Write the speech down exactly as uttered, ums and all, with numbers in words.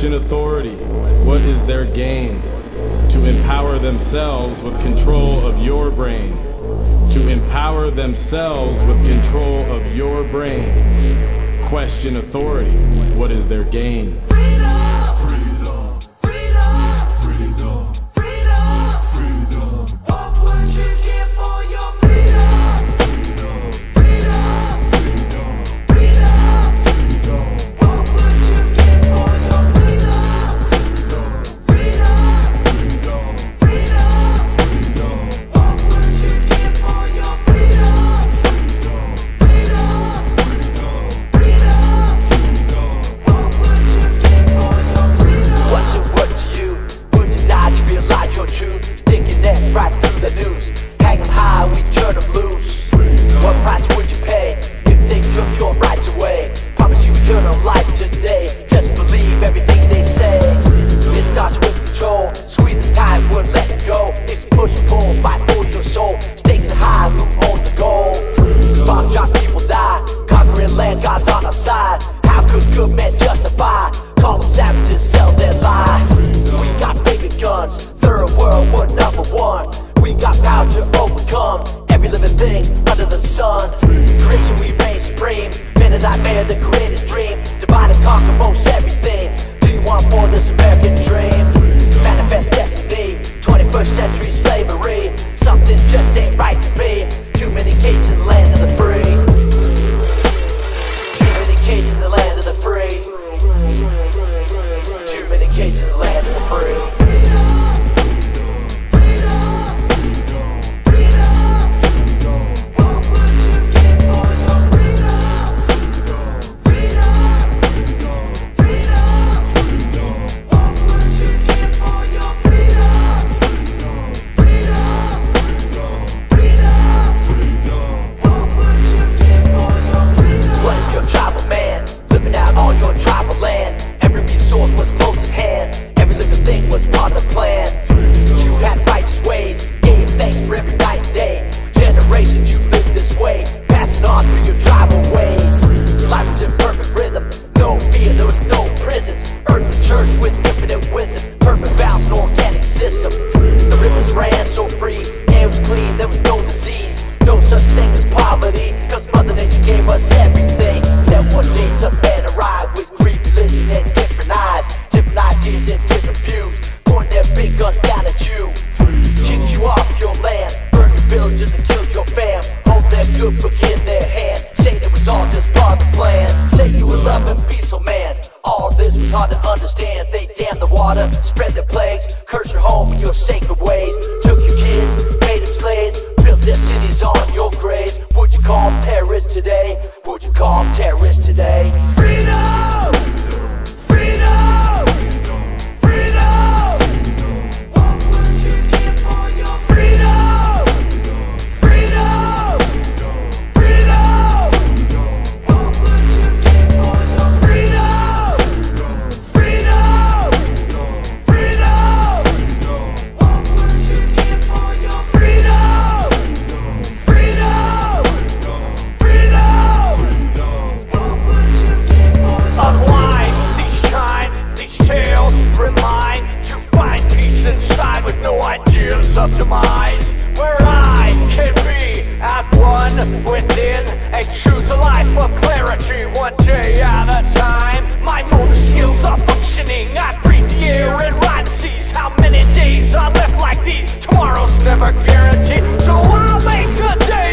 Question authority. What is their gain? To empower themselves with control of your brain. To empower themselves with control of your brain. Question authority. What is their gain? Right through the news, hang 'em high, we turn 'em loose. What price would you pay if they took your rights away? Promise you eternal life today, just believe everything they say. It starts with control, squeeze it tight, wouldn't let it go. It's push and pull, fight for your soul. Stakes are high, who owns the goal? Bomb drop, people die, conquering land, God's on our side. How could good men justify? Call them savages, sell their lie. We got bigger guns, third world, we're number one. We got power to overcome every living thing under the sun. Creation, we reign supreme. Men a nightmare, the greatest dream. Divide and conquer most everything. Do you want more of this American dream? Manifest destiny, twenty-first century slavery. Something just ain't right to me. Too many cages in the land of the free. Too many cages in the land of the free. Too many cages in the land of the free. Hard to understand, they damn the water, spread their plagues, curse your home and your sacred ways. Took your kids, made them slaves, built their cities on your graves. Would you call them terrorists today? Would you call them terrorists today? Freedom! Freedom! Freedom! What would you give for your freedom? Freedom! Freedom! What would you give for your freedom? Of demise, where I can be at one within and choose a life of clarity, one day at a time. My motor skills are functioning, I breathe the air and ride the seas. How many days are left like these? Tomorrow's never guaranteed, so I'll make today